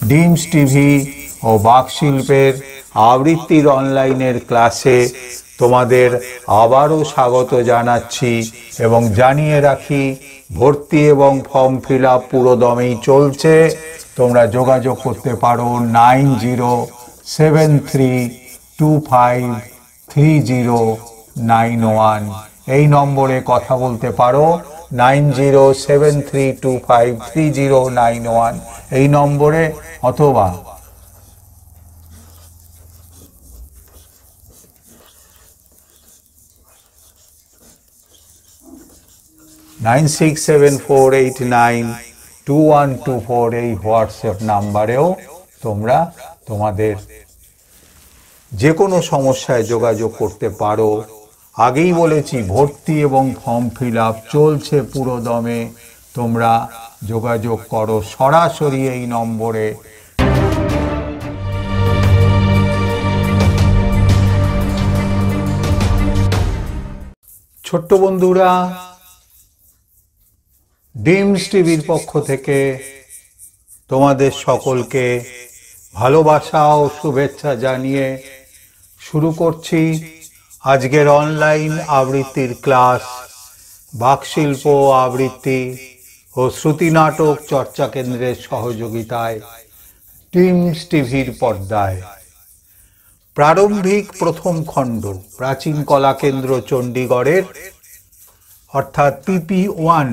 ডিমস TV ও বাকশিল্পের আবৃত্তির অনলাইনের ক্লাসে তোমাদের আবারও স্বাগত জানাচ্ছি এবং জানিয়ে রাখি ভর্তি এবং ফর্ম ফিল আপ পুরোদমেই চলছে। তোমরা যোগাযোগ করতে পারো 9073253091 এই নম্বরে কথা বলতে পারো। 9073253091 এই নম্বরে, অথবা (9674892124) এই হোয়াটসঅ্যাপ নাম্বারেও তোমরা তোমাদের যে কোনো সমস্যায় যোগাযোগ করতে পারো। আগেই বলেছি ভর্তি এবং ফর্ম ফিল আপ চলছে পুরোদমে। তোমরা যোগাযোগ করো সরাসরি এই নম্বরে। ছোট্ট বন্ধুরা, ডিমস টিভির পক্ষ থেকে তোমাদের সকলকে ভালোবাসা ও শুভেচ্ছা জানিয়ে শুরু করছি আজকের অনলাইন আবৃত্তির ক্লাস। বাকশিল্প আবৃত্তি ও শ্রুতি নাটক চর্চা কেন্দ্রের সহযোগিতায় ডিমস টিভির পর্দায় প্রারম্ভিক প্রথম খণ্ড প্রাচীন কলা কেন্দ্র চণ্ডীগড়ের অর্থাৎ PP1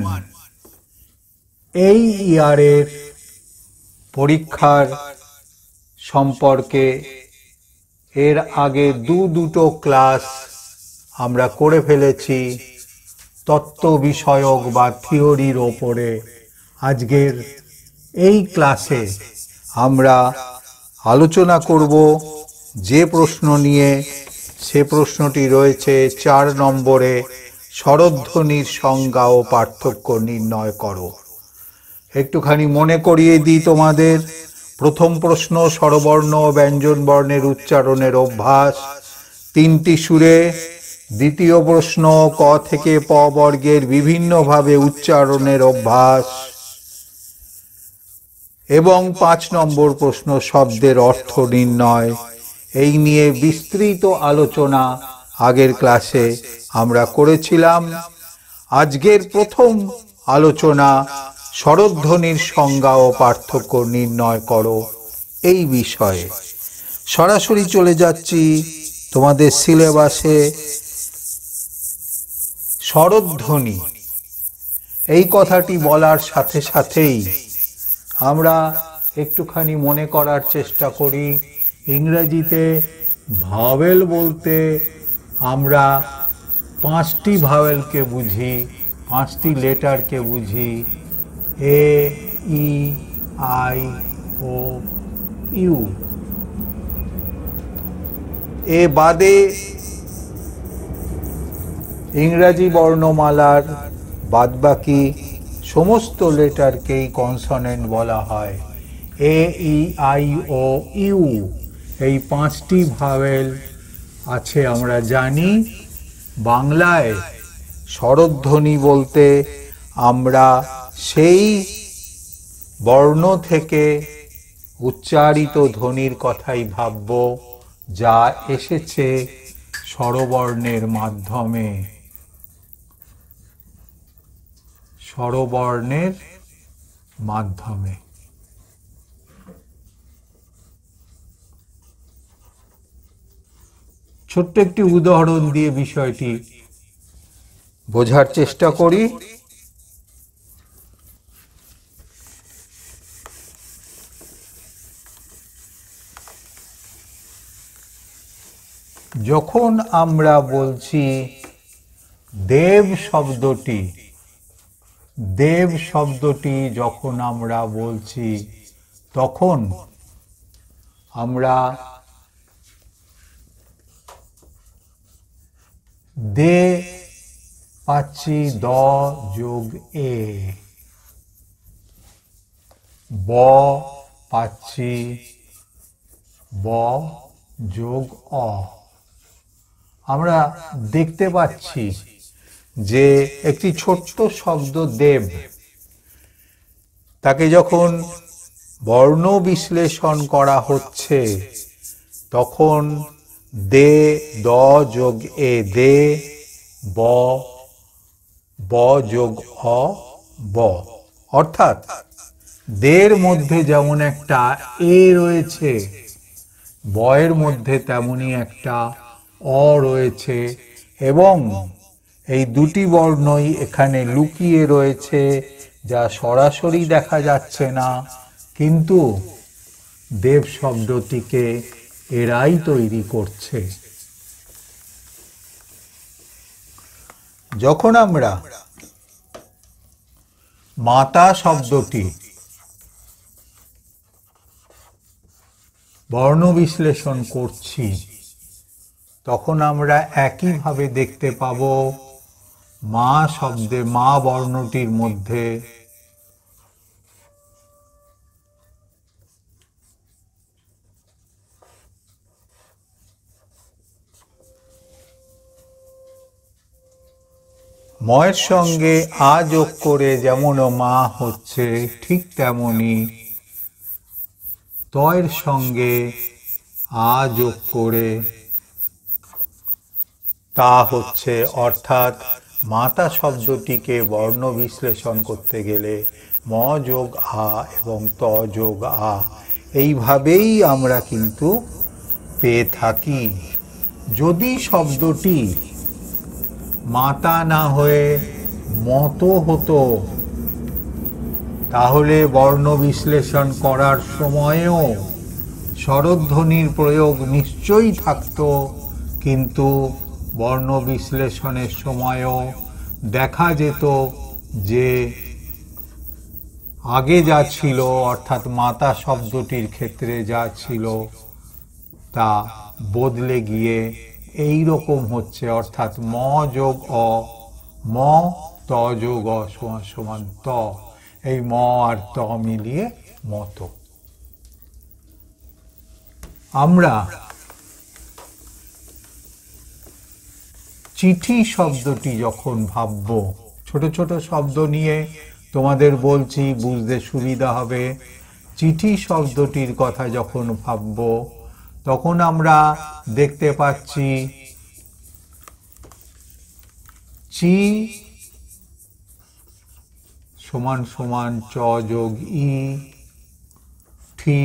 এই ইয়ারের পরীক্ষার সম্পর্কে এর আগে দুটো ক্লাস আমরা করে ফেলেছি তত্ত্ব বিষয়ক বা থিওরির ওপরে। আজকের এই ক্লাসে আমরা আলোচনা করব যে প্রশ্ন নিয়ে, সে প্রশ্নটি রয়েছে 4 নম্বরে, স্বরধ্বনির সংজ্ঞা ও পার্থক্য নির্ণয় করো। একটুখানি মনে করিয়ে দিই তোমাদের। প্রথম প্রশ্ন স্বরবর্ণ ও ব্যঞ্জন বর্ণের উচ্চারণের অভ্যাস 3টি সুরে। দ্বিতীয় প্রশ্ন ক থেকে প বর্গের বিভিন্নভাবে উচ্চারণের অভ্যাস। এবং 5 নম্বর প্রশ্ন শব্দের অর্থ নির্ণয়। এই নিয়ে বিস্তৃত আলোচনা আগের ক্লাসে আমরা করেছিলাম। আজকের প্রথম আলোচনা স্বরধ্বনির সংজ্ঞা ও পার্থক্য নির্ণয় করো এই বিষয়ে। সরাসরি চলে যাচ্ছি তোমাদের সিলেবাসে। স্বরধ্বনি এই কথাটি বলার সাথে সাথেই আমরা একটুখানি মনে করার চেষ্টা করি। ইংরেজিতে ভাওয়েল বলতে আমরা 5টি ভাওয়েলকে বুঝি, 5টি লেটারকে বুঝি। A, E, I, O, U। এ বাদে ইংরাজি বর্ণমালার বাদবাকি সমস্ত লেটারকেই কনসনেন্ট বলা হয়। A, E, I, O, U এই 5টি ভাওয়েল আছে আমরা জানি। বাংলায় স্বরধ্বনি বলতে আমরা সেই বর্ণ থেকে উচ্চারিত ধ্বনির কথাই ভাবব যা এসেছে স্বরবর্ণের মাধ্যমে। স্বরবর্ণের মাধ্যমে ছোট্ট একটি উদাহরণ দিয়ে বিষয়টি বোঝার চেষ্টা করি। যখন আমরা বলছি দেব শব্দটি যখন আমরা বলছি তখন আমরা দে পাচ্ছি দ যোগ এ, ব পাচ্ছি ব যোগ অ। আমরা দেখতে পাচ্ছি যে একটি ছোট্ট শব্দ দেব, তাকে যখন বর্ণ বিশ্লেষণ করা হচ্ছে তখন দে দ যোগ এ দে, ব ব যোগ অ ব, অর্থাৎ দের মধ্যে যেমন একটা এ রয়েছে, বয়ের মধ্যে তেমনি একটা অ রয়েছে, এবং এই দুটি বর্ণই এখানে লুকিয়ে রয়েছে, যা সরাসরি দেখা যাচ্ছে না, কিন্তু দেব শব্দটিকে এরাই তৈরি করছে। যখন আমরা মাতা শব্দটি বর্ণ বিশ্লেষণ করছি, তখন আমরা একইভাবে দেখতে পাব মা শব্দে, মা বর্ণটির মধ্যে ময়ের সঙ্গে আ যোগ করে যেমন মা হচ্ছে, ঠিক তেমনি তয়ের সঙ্গে আ যোগ করে তা হচ্ছে, অর্থাৎ মাতা শব্দটিকে বর্ণ বিশ্লেষণ করতে গেলে ম যোগ আ এবং ত যোগ আ এইভাবেই আমরা কিন্তু পেয়ে থাকি। যদি শব্দটি মাতা না হয়ে মতো হতো, তাহলে বর্ণ বিশ্লেষণ করার সময়ও স্বরধ্বনির প্রয়োগ নিশ্চয়ই থাকত, কিন্তু বর্ণ বিশ্লেষণের সময়ও দেখা যেত যে আগে যা ছিল, অর্থাৎ মাতা শব্দটির ক্ষেত্রে যা ছিল তা বদলে গিয়ে এই রকম হচ্ছে, অর্থাৎ ম যোগ অ, ম ত যোগ অ সমান সমান ত, এই ম আর ত মিলিয়ে মতো। আমরা চিঠি শব্দটি যখন ভাবব, ছোট ছোট শব্দ নিয়ে তোমাদের বলছি, বুঝতে সুবিধা হবে। চিঠি শব্দটির কথা যখন ভাবব, তখন আমরা দেখতে পাচ্ছি চি সমান সমান চ যোগ ই, ঠি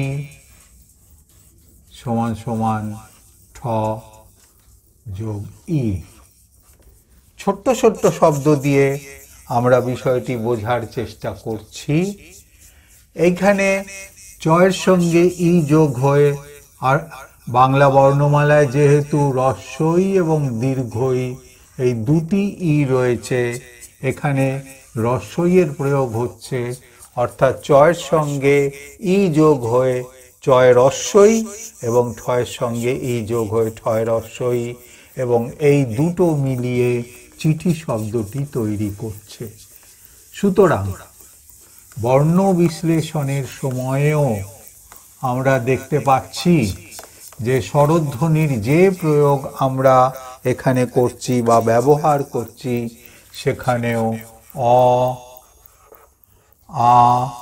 সমান সমান ঠ যোগ ই। ছোট্ট ছোট্ট শব্দ দিয়ে আমরা বিষয়টি বোঝার চেষ্টা করছি। এইখানে চয়ের সঙ্গে ই যোগ হয়ে, আর বাংলা বর্ণমালায় যেহেতু হ্রস্বই এবং দীর্ঘই এই দুটি ই রয়েছে, এখানে হ্রস্বইয়ের প্রয়োগ হচ্ছে, অর্থাৎ চয়ের সঙ্গে ই যোগ হয়ে চয় হ্রস্বই এবং ঠয়ের সঙ্গে ই যোগ হয়ে ঠয় হ্রস্বই, এবং এই দুটো মিলিয়ে চিঠি শব্দটি তৈরি করছে। সুতরাং বর্ণ বিশ্লেষণের সময়েও আমরা দেখতে পাচ্ছি যে স্বরধ্বনির যে প্রয়োগ আমরা এখানে করছি বা ব্যবহার করছি, সেখানেও অ, আ,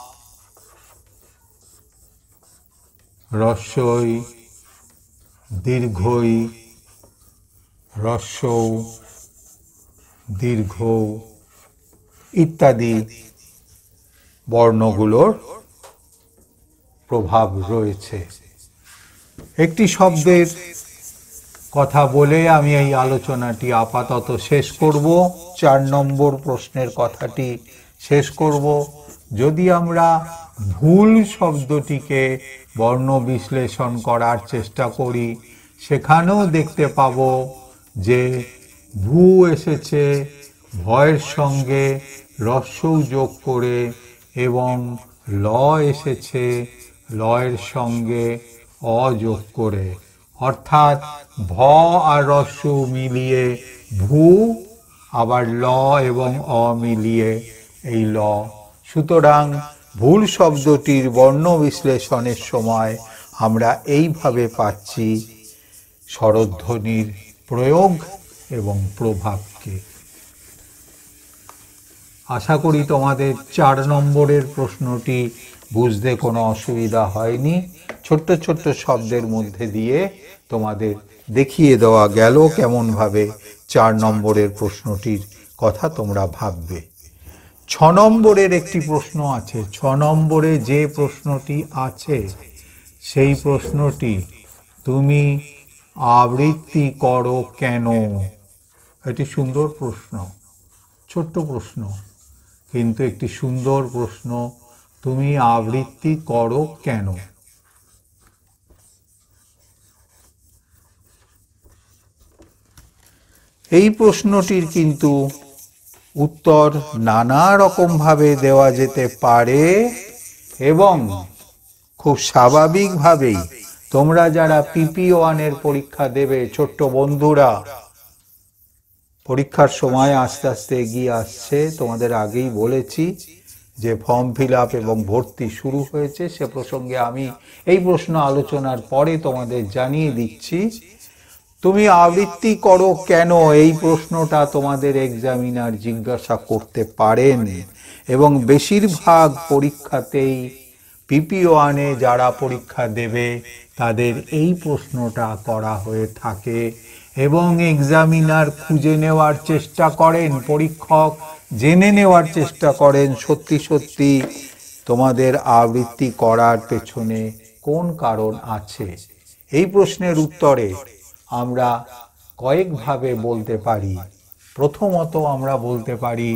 হ্রস্বই, দীর্ঘই, হ্রস্ব, দীর্ঘ ইত্যাদি বর্ণগুলোর প্রভাব রয়েছে। একটি শব্দের কথা বলে আমি এই আলোচনাটি আপাতত শেষ করব। 4 নম্বর প্রশ্নের কথাটি শেষ করব। যদি আমরা ভুল শব্দটিকে বর্ণ বিশ্লেষণ করার চেষ্টা করি, সেখানেও দেখতে পাব যে ভু এসেছে ভয়ের সঙ্গে হ্রস্বও যোগ করে, এবং ল এসেছে লয়ের সঙ্গে অ যোগ করে, অর্থাৎ ভ আর হ্রস্ব মিলিয়ে ভু, আবার ল এবং অ মিলিয়ে এই ল। সুতরাং ভুল শব্দটির বর্ণ বিশ্লেষণের সময় আমরা এইভাবে পাচ্ছি স্বরধ্বনির প্রয়োগ এবং প্রভাবকে। আশা করি তোমাদের 4 নম্বরের প্রশ্নটি বুঝতে কোনো অসুবিধা হয়নি। ছোট্ট ছোট্ট শব্দের মধ্যে দিয়ে তোমাদের দেখিয়ে দেওয়া গেল কেমনভাবে 4 নম্বরের প্রশ্নটির কথা তোমরা ভাববে। 6 নম্বরের একটি প্রশ্ন আছে। 6 নম্বরে যে প্রশ্নটি আছে সেই প্রশ্নটি, তুমি আবৃত্তি করো কেন? এটি সুন্দর প্রশ্ন, ছোট্ট প্রশ্ন, কিন্তু একটি সুন্দর প্রশ্ন। তুমি আবৃত্তি করো কেন? এই প্রশ্নটির কিন্তু উত্তর নানা রকম ভাবে দেওয়া যেতে পারে এবং খুব স্বাভাবিকভাবেই তোমরা যারা PP1-এর পরীক্ষা দেবে, ছোট্ট বন্ধুরা, পরীক্ষার সময় আস্তে আস্তে এগিয়ে আসছে। তোমাদের আগেই বলেছি যে ফর্ম ফিল আপ এবং ভর্তি শুরু হয়েছে। সে প্রসঙ্গে আমি এই প্রশ্ন আলোচনার পরে তোমাদের জানিয়ে দিচ্ছি। তুমি আবৃত্তি করো কেন, এই প্রশ্নটা তোমাদের এক্সামিনার জিজ্ঞাসা করতে পারেন এবং বেশিরভাগ পরীক্ষাতেই PP1-এ যারা পরীক্ষা দেবে তাদের এই প্রশ্নটা করা হয়ে থাকে এবং এক্সামিনার খুঁজে নেওয়ার চেষ্টা করেন, পরীক্ষক জেনে নেওয়ার চেষ্টা করেন সত্যি সত্যি তোমাদের আবৃত্তি করার পেছনে কোন কারণ আছে। এই প্রশ্নের উত্তরে আমরা কয়েকভাবে বলতে পারি। প্রথমত আমরা বলতে পারি,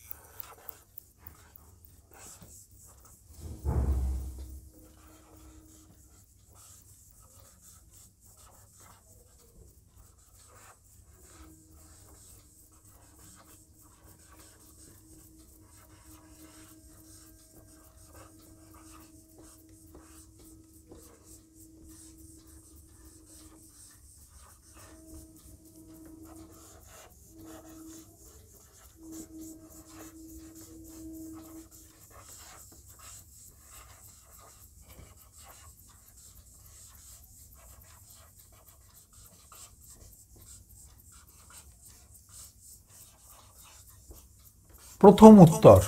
প্রথম উত্তর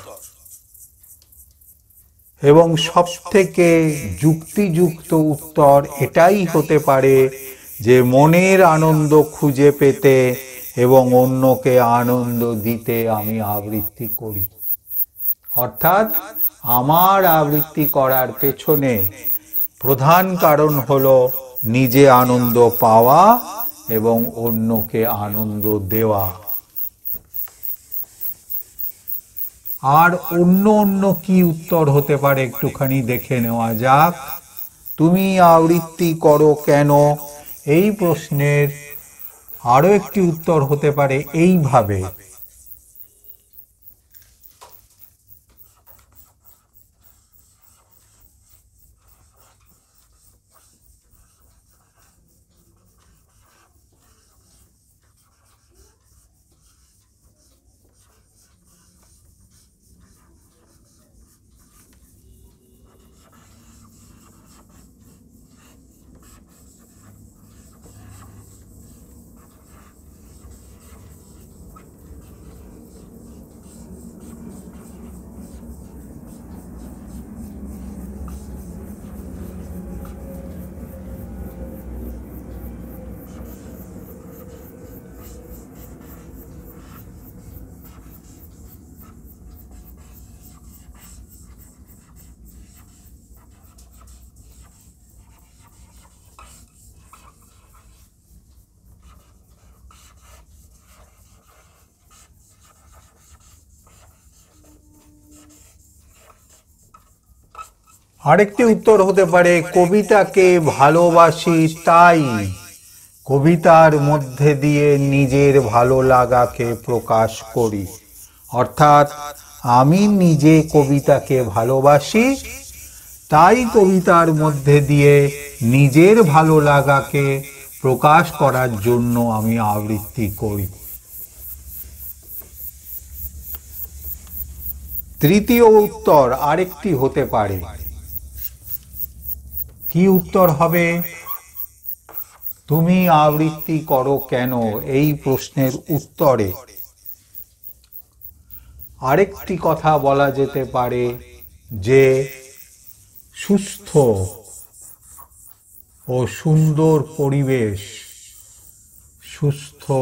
এবং সবথেকে যুক্তিযুক্ত উত্তর এটাই হতে পারে যে মনের আনন্দ খুঁজে পেতে এবং অন্যকে আনন্দ দিতে আমি আবৃত্তি করি। অর্থাৎ আমার আবৃত্তি করার পেছনে প্রধান কারণ হলো নিজে আনন্দ পাওয়া এবং অন্যকে আনন্দ দেওয়া। আর অন্য অন্য কি উত্তর হতে পারে একটুখানি দেখে নেওয়া যাক। তুমি আবৃত্তি করো কেন, এই প্রশ্নের আরো একটি উত্তর হতে পারে এইভাবে, আরেকটি উত্তর হতে পারে কবিতাকে ভালোবাসি তাই কবিতার মধ্যে দিয়ে নিজের ভালো লাগাকে প্রকাশ করি। অর্থাৎ আমি নিজে কবিতাকে ভালোবাসি, তাই কবিতার মধ্যে দিয়ে নিজের ভালো লাগাকে প্রকাশ করার জন্য আমি আবৃত্তি করি। তৃতীয় উত্তর আরেকটি হতে পারে। কি উত্তর হবে? তুমি আবৃত্তি করো কেন, এই প্রশ্নের উত্তরে আরেকটি কথা বলা যেতে পারে যে সুস্থ ও সুন্দর পরিবেশ, সুস্থ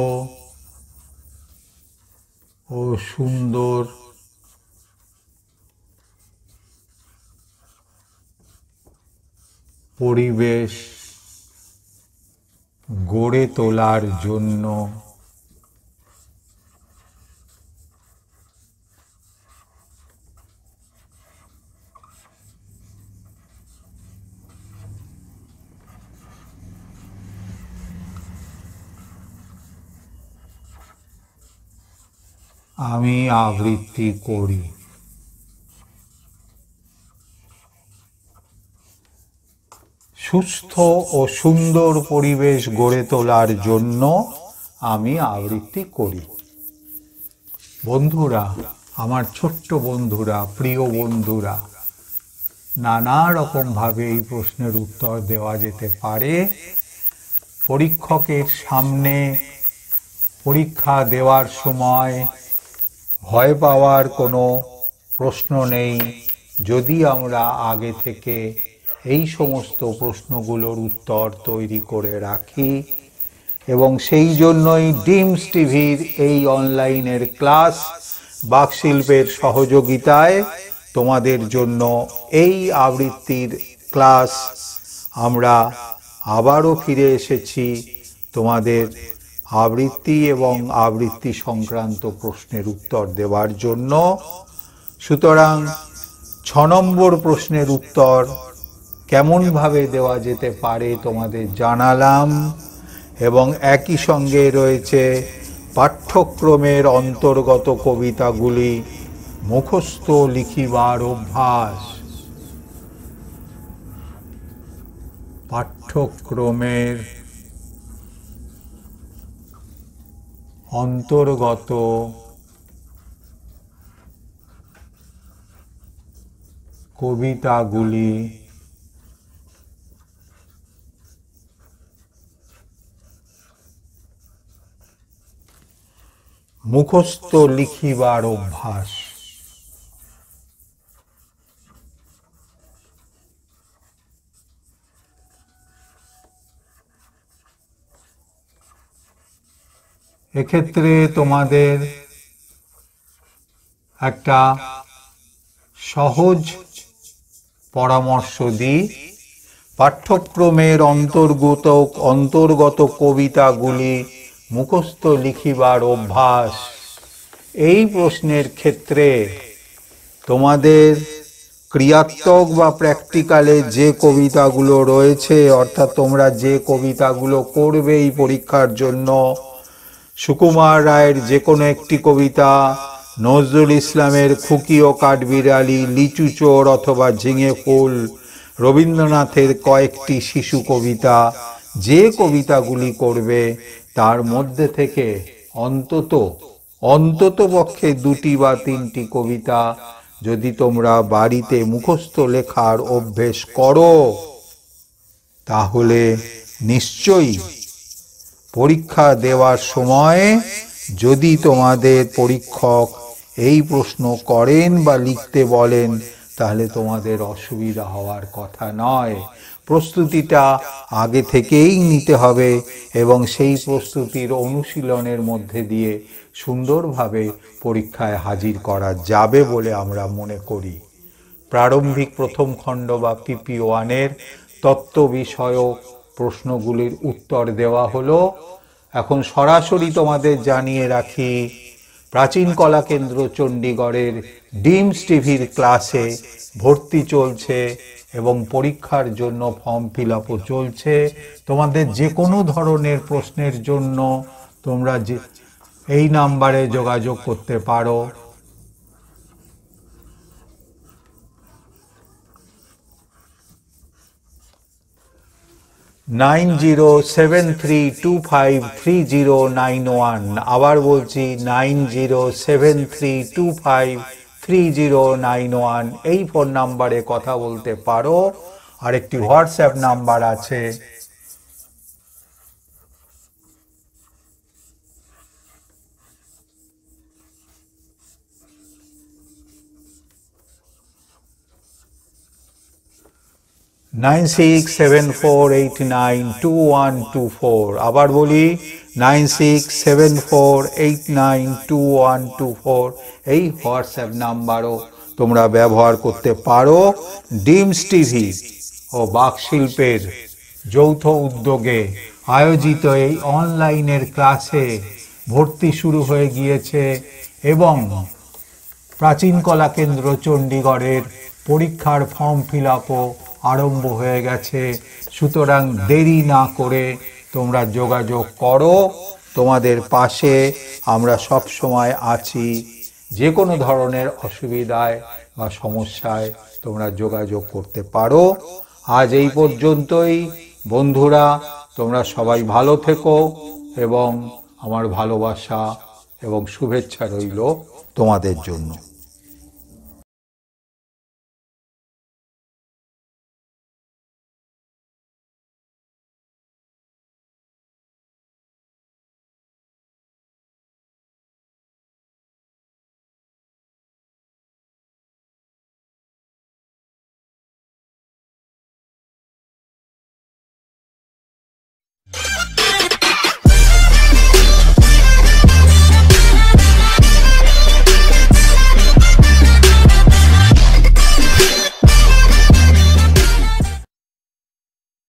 ও সুন্দর পরিবেশ গড়ে তোলার জন্য আমি আবৃত্তি করি। সুস্থ ও সুন্দর পরিবেশ গড়ে তোলার জন্য আমি আবৃত্তি করি। বন্ধুরা, আমার ছোট্ট বন্ধুরা, প্রিয় বন্ধুরা, নানা রকমভাবে এই প্রশ্নের উত্তর দেওয়া যেতে পারে। পরীক্ষকের সামনে পরীক্ষা দেওয়ার সময় ভয় পাওয়ার কোনো প্রশ্ন নেই, যদি আমরা আগে থেকে এই সমস্ত প্রশ্নগুলোর উত্তর তৈরি করে রাখি। এবং সেই জন্যই ডিমস টিভির এই অনলাইনের ক্লাস বাকশিল্পের সহযোগিতায় তোমাদের জন্য এই আবৃত্তির ক্লাস আমরা আবারও ফিরে এসেছি তোমাদের আবৃত্তি এবং আবৃত্তি সংক্রান্ত প্রশ্নের উত্তর দেওয়ার জন্য। সুতরাং 6 নম্বর প্রশ্নের উত্তর কেমনভাবে দেওয়া যেতে পারে তোমাদের জানালাম, এবং একই সঙ্গে রয়েছে পাঠ্যক্রমের অন্তর্গত কবিতাগুলি মুখস্থ লিখিবার অভ্যাস। পাঠ্যক্রমের অন্তর্গত কবিতাগুলি মুখস্থ লিখিবার অভ্যাস। এক্ষেত্রে তোমাদের একটা সহজ পরামর্শ দিই। পাঠ্যক্রমের অন্তর্গত কবিতাগুলি মুখস্থ লিখিবার অভ্যাস, এই প্রশ্নের ক্ষেত্রে তোমাদের ক্রিয়াত্মক বা প্র্যাকটিক্যালে যে কবিতাগুলো রয়েছে, অর্থাৎ তোমরা যে কবিতাগুলো করবে এই পরীক্ষার জন্য, সুকুমার রায়ের যে কোনো একটি কবিতা, নজরুল ইসলামের খুকি ও কাঠবিড়ালি, লিচু চোর অথবা ঝিঙে ফুল, রবীন্দ্রনাথের কয়েকটি শিশু কবিতা, যে কবিতাগুলি করবে তার মধ্যে থেকে অন্তত পক্ষে 2টি বা 3টি কবিতা যদি তোমরা বাড়িতে মুখস্থ লেখার অভ্যেস করো, তাহলে নিশ্চয়ই পরীক্ষা দেওয়ার সময় যদি তোমাদের পরীক্ষক এই প্রশ্ন করেন বা লিখতে বলেন, তাহলে তোমাদের অসুবিধা হওয়ার কথা নয়। প্রস্তুতিটা আগে থেকেই নিতে হবে এবং সেই প্রস্তুতির অনুশীলনের মধ্যে দিয়ে সুন্দরভাবে পরীক্ষায় হাজির করা যাবে বলে আমরা মনে করি। প্রারম্ভিক প্রথম খণ্ড বা PP1-এর তত্ত্ব বিষয়ক প্রশ্নগুলির উত্তর দেওয়া হলো। এখন সরাসরি তোমাদের জানিয়ে রাখি, প্রাচীন কলা কেন্দ্র চণ্ডীগড়ের ডিমস টিভির ক্লাসে ভর্তি চলছে এবং পরীক্ষার জন্য ফর্ম ফিল আপও চলছে। তোমাদের যে কোনো ধরনের প্রশ্নের জন্য তোমরা এই নাম্বারে যোগাযোগ করতে পারো। 9073253091। আবার বলছি 9073253091 এই ফোন নাম্বারে কথা বলতে পারো। আর একটি হোয়াটসঅ্যাপ নাম্বার আছে, 9674892124। আবার বলি 9674892124। এই হোয়াটসঅ্যাপ নাম্বারও তোমরা ব্যবহার করতে পারো। ডিমস টিভি ও বাকশিল্পের যৌথ উদ্যোগে আয়োজিত এই অনলাইনের ক্লাসে ভর্তি শুরু হয়ে গিয়েছে এবং প্রাচীন কলা কেন্দ্র চণ্ডীগড়ের পরীক্ষার ফর্ম ফিল আপও আরম্ভ হয়ে গেছে। সুতরাং দেরি না করে তোমরা যোগাযোগ করো, তোমাদের পাশে আমরা সব সময় আছি। যে কোনো ধরনের অসুবিধায় বা সমস্যায় তোমরা যোগাযোগ করতে পারো। আজ এই পর্যন্তই বন্ধুরা, তোমরা সবাই ভালো থেকো এবং আমার ভালোবাসা এবং শুভেচ্ছা রইল তোমাদের জন্য।